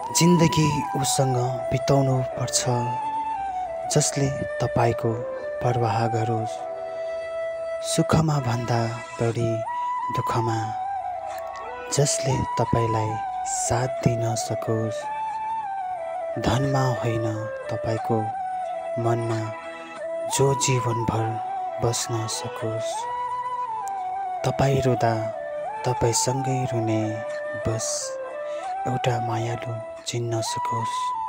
जिन्दगी उसँग बिताउनु पर्छ जसले तपाईको परवाह गरोस्। सुखमा भन्दा बढी दुःखमा जसले तपाईलाई साथ दिन सकोस्। धनमा होइन तपाईको मनमा जो जीवनभर बस्न सकोस्। तपाई रुँदा तपाईसँगै रुने बस एउटा मायालु चिन्न सकोस्।